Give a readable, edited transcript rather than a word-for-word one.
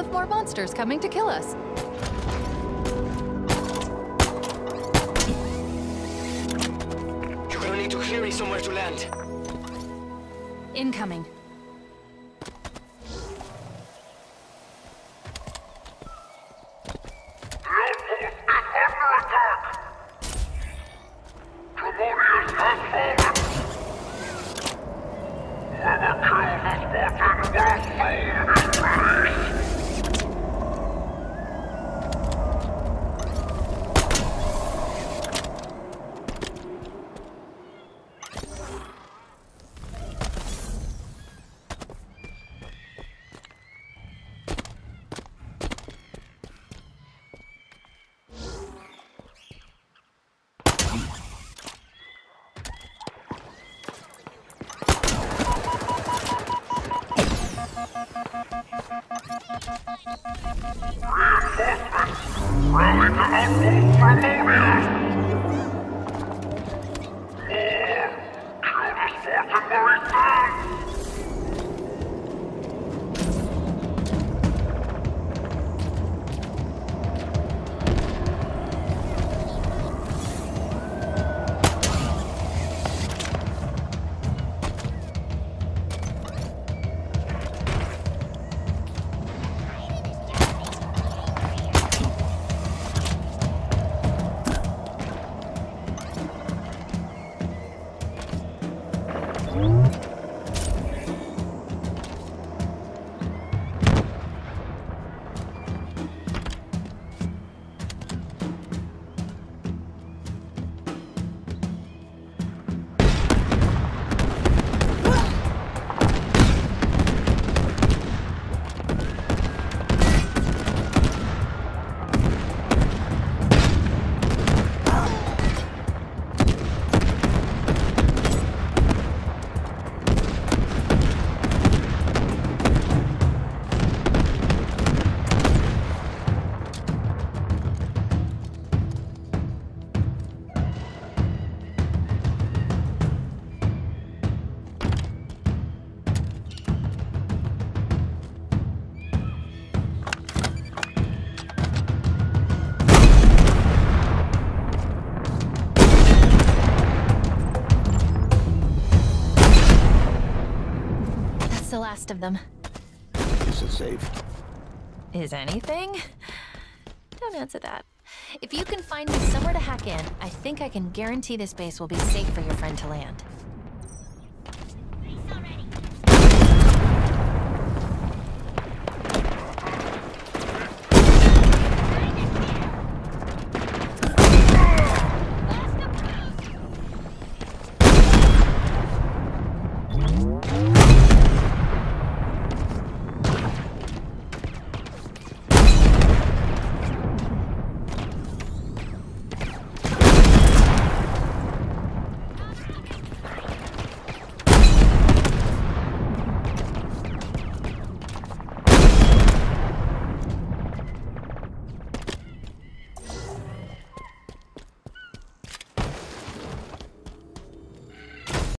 of more monsters coming to kill us. You're gonna need to clear me somewhere to land. Incoming. The last of them. Is it safe? Is anything? Don't answer that. If you can find me somewhere to hack in, I think I can guarantee this base will be safe for your friend to land.